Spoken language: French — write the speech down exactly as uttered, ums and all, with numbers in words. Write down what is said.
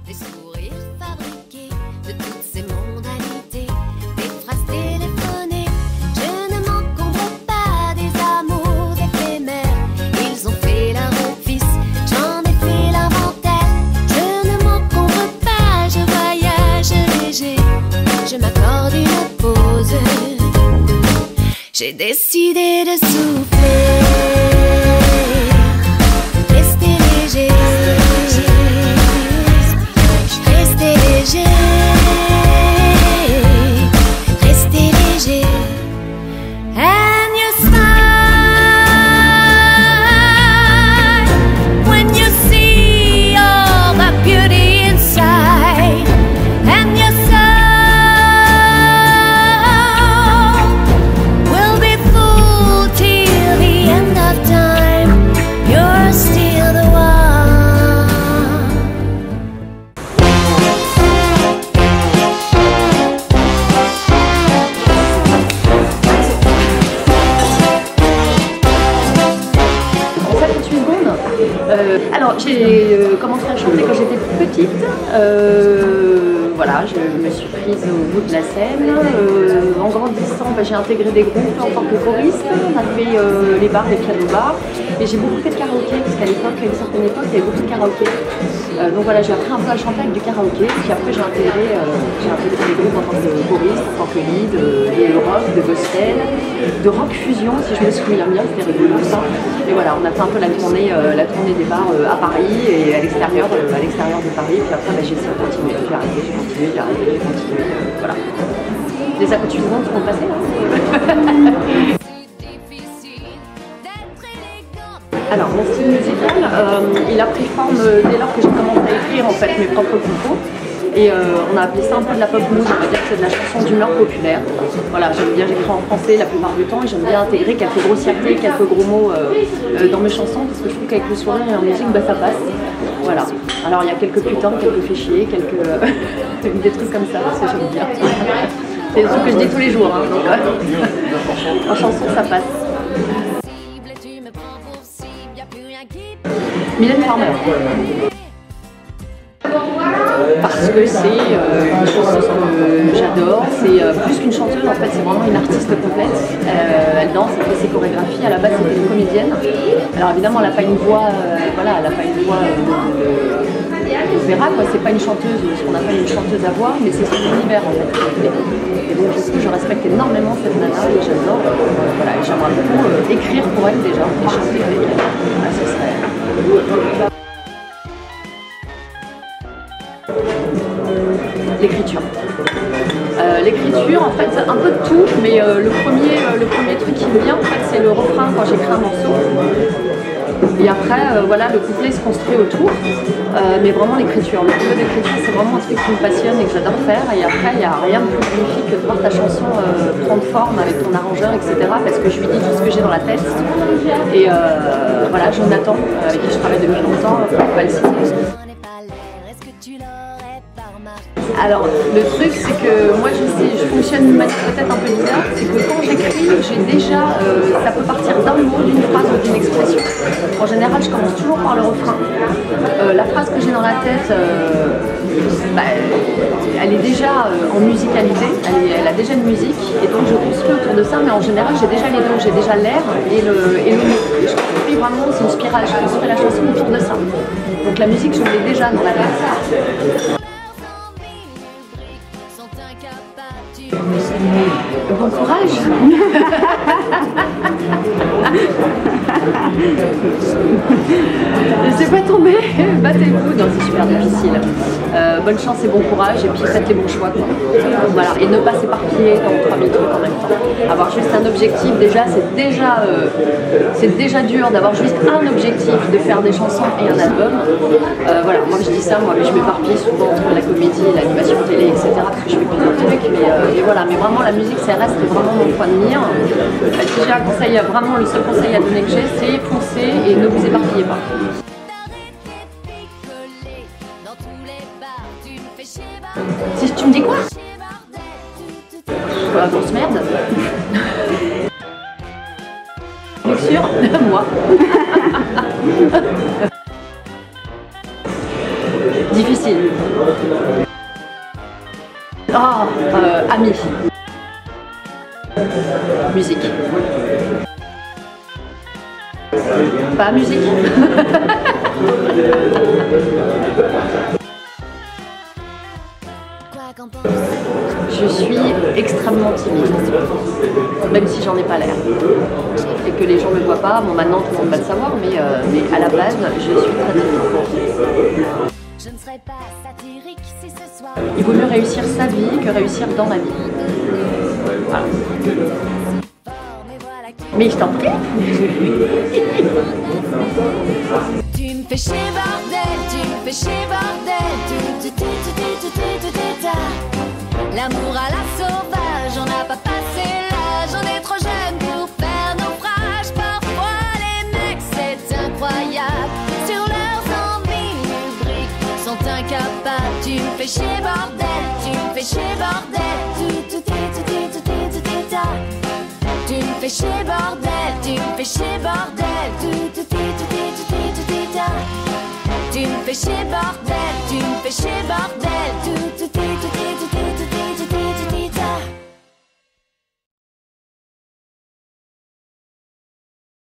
des sourires fabriqués de toutes ces mondanités, des phrases téléphonées. Je ne m'encombre pas des amours éphémères. Ils ont fait leur office, j'en ai fait l'inventaire. Je ne m'encombre pas, je voyage léger, je m'accorde une pause. J'ai décidé de souffler, rester léger, rester léger, rester léger. And you smile when you see all the beauty inside, and your soul will be full till the end of time. You're still the one. Euh, alors j'ai euh, commencé à chanter quand j'étais petite, euh, voilà, je me suis prise au bout de la scène. Euh, en grandissant, bah, j'ai intégré des groupes en tant que choriste, on a fait euh, les bars, les pianos bars, et j'ai beaucoup fait de karaoké, parce qu'à l'époque, à une certaine époque, il y avait beaucoup de karaoké. Euh, donc voilà, j'ai appris un peu à chanter avec du karaoké, puis après j'ai intégré, euh, j'ai intégré des groupes en tant que choriste, en tant que lead, euh, de rock, de gospel, de rock fusion, si je me souviens bien, c'était rigolo ça. Et voilà, on a fait un peu la tournée, euh, la tournée des bars euh, à Paris et à l'extérieur, euh, à l'extérieur de Paris. Puis après, bah, j'ai essayé de continuer. J'ai arrêté, j'ai continué, j'ai arrêté, j'ai continué. Euh, voilà. Les accoutuments sont passés là. Alors, mon style musical, euh, il a pris forme dès lors que j'ai commencé à écrire en fait mes propres compos. Et euh, on a appelé ça un peu de la pop mood, on va dire que c'est de la chanson d'humeur populaire. Voilà, j'aime bien, j'écris en français la plupart du temps et j'aime bien intégrer quelques grossièretés, quelques gros mots euh, euh, dans mes chansons parce que je trouve qu'avec le sourire et en musique, bah, ça passe. Voilà. Alors il y a quelques putains, quelques fait chier, quelques des trucs comme ça, parce que j'aime bien. C'est des trucs que je dis tous les jours, hein, donc euh, en chanson ça passe. Mylène Farmer. Parce que c'est euh, une chanteuse que j'adore, c'est euh, plus qu'une chanteuse en fait, c'est vraiment une artiste complète. Euh, elle danse, elle fait ses chorégraphies, à la base c'était une comédienne. Alors évidemment elle n'a pas une voix, euh, voilà, elle n'a pas une voix euh, opéra quoi, c'est pas une chanteuse, ce qu'on appelle une chanteuse à voix, mais c'est son univers en fait. Et donc je, je respecte énormément cette nana et j'adore, euh, voilà, j'aimerais beaucoup euh, écrire pour elle déjà et chanter avec elle. Ah, ce serait... L'écriture. Euh, L'écriture, en fait, un peu de tout, mais euh, le, premier, euh, le premier truc qui me vient, en fait, c'est le refrain quand j'écris un morceau. Et après, euh, voilà, le couplet se construit autour, euh, mais vraiment l'écriture. Le boulot d'écriture, c'est vraiment un truc qui me passionne et que j'adore faire. Et après, il n'y a rien de plus magnifique que de voir ta chanson euh, prendre forme avec ton arrangeur, et cetera. Parce que je lui dis tout ce que j'ai dans la tête. Et euh, voilà, Jonathan, euh, avec qui je travaille depuis longtemps, va le citer. Alors, le truc, c'est que moi, je sais, je fonctionne d'une manière peut-être un peu bizarre, c'est que quand j'écris, j'ai déjà, euh, ça peut partir d'un mot, d'une phrase ou d'une expression. En général, je commence toujours par le refrain. Euh, la phrase que j'ai dans la tête, euh, bah, elle est déjà euh, en musicalité, elle, est, elle a déjà une musique, et donc je construis autour de ça, mais en général, j'ai déjà les deux, j'ai déjà l'air et le, et le mot. Je construis vraiment, c'est une spirale, je construis la chanson autour de ça. Donc la musique, je l'ai déjà dans la tête. Bon courage. Laissez pas tomber, battez-vous. Non, c'est super difficile. Euh, bonne chance et bon courage, et puis faites les bons choix, quoi. Voilà, et ne pas s'éparpiller dans trois mille trucs en même temps. Avoir juste un objectif, déjà, c'est déjà, euh, c'est déjà dur d'avoir juste un objectif, de faire des chansons et un album. Euh, voilà, moi je dis ça, moi je m'éparpille souvent entre la comédie, l'animation télé, et cetera. Parce que je fais plusieurs trucs, mais, euh, mais voilà, mais vraiment la musique, ça reste vraiment mon point de mire. Euh, si j'ai un conseil, vraiment le seul conseil à donner que j'ai, c'est foncer et ne vous éparpillez pas. Si tu me dis quoi? Voilà, grosse merde. Bien sûr, moi. Difficile. Difficile. Ah, euh, ami. Musique. Pas musique. Je suis extrêmement timide, même si j'en ai pas l'air. Et que les gens ne le voient pas, bon maintenant tout le monde va le savoir, mais, euh, mais à la base, je suis très timide. Je ne serai pas satirique si ce soir. Il vaut mieux réussir sa vie que réussir dans la vie. Voilà. Mais je t'en prie. Tu me fais chier bordel, tu me fais chier bordel, tu tu tu tu tu tu tu tu ta. L'amour à la sauvage, on n'a pas passé l'âge, on est trop jeune pour faire naufrage. Parfois les mecs c'est incroyable, sur leurs envies lubriques sont incapables. Tu me fais chier bordel, tu me fais chier bordel, tu tu tu tu tu tu tu tu ta. Tu me fais chier bordel, tu me fais chier bordel, tu tu tu tu tu tu tu tu ta. Tu me fais chier bordel, tu me fais chier bordel, tu tu